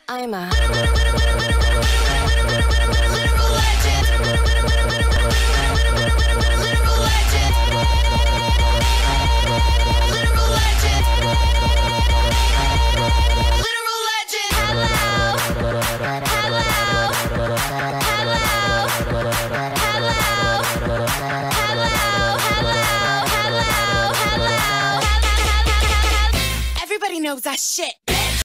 I'm a literal legend. Literal legend. Literal legend. Literal legend. Hello. Hello. Hello. Everybody knows that shit.